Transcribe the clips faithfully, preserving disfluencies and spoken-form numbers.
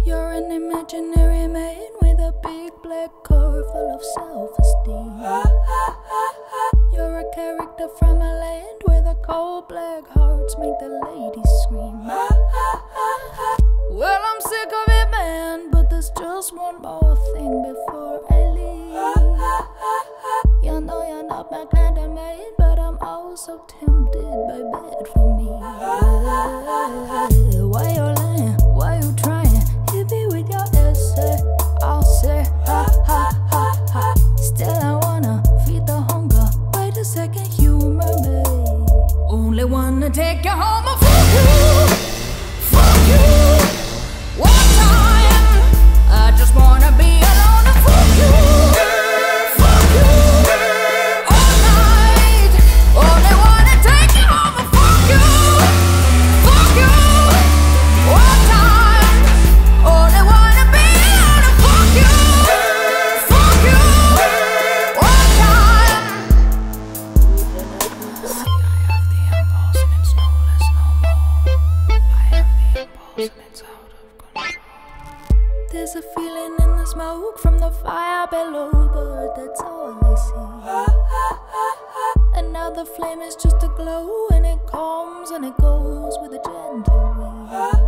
You're an imaginary man with a big black car full of self-esteem. You're a character from a land where the cold black hearts make the ladies scream. Well, I'm sick of it, man, but there's just one more thing before I leave. You know you're not my kind of man, but I'm also tempted by bad for me. Why you lying? Why you trying? Hit me with your essay. I'll say ha ha ha ha. Still I wanna feed the hunger. Wait a second, humor me. Only wanna take you home and fuck you, fuck you. One time, I just wanna be alone and fuck you, fuck you. All night, only wanna take you home and fuck you, fuck you. One time, only wanna be alone and fuck you, fuck you. One time. See, I have the impulse and it's no less, no more. I have the impulse and it's out of control. There's a feeling in the smoke from the fire below, but that's all I see. And now the flame is just a glow, and it comes and it goes with a gentle wind.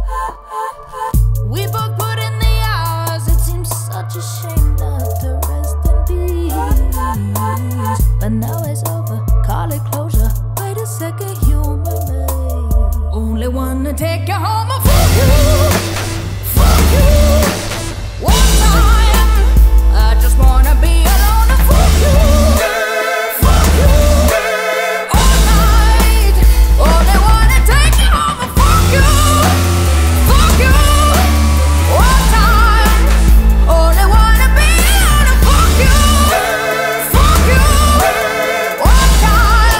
We both put in the hours, it seems such a shame not to rest in peace. But now it's over, call it closure. Wait a second, humor me. Only wanna take you home and fuck you, fuck you. One time, I just wanna be alone and fuck you, fuck you. All night, only wanna take you home and fuck you, fuck you. One time, only wanna be alone and fuck you, fuck you. One time.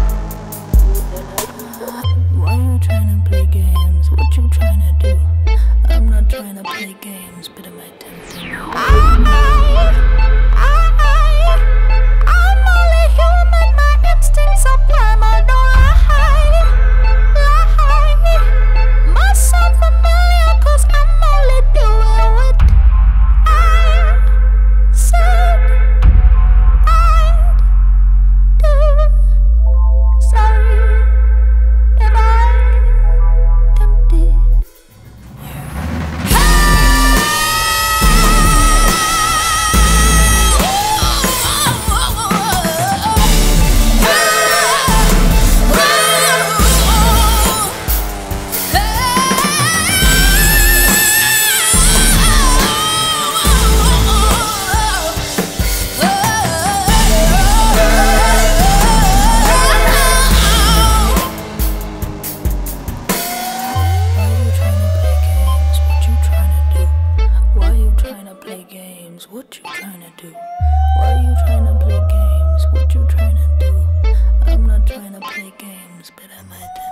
Why you tryna play games? What you tryna do? I'm not tryna play games, but am I tempting you? I, I, I'm only human, my instincts are primal, don't lie, lie. Must sound familiar, cause I'm only doing what I said I'd do. Sorry if I'm tempted. What you tryna do? Why you tryna play games? What you tryna do? I'm not tryna play games, but I might.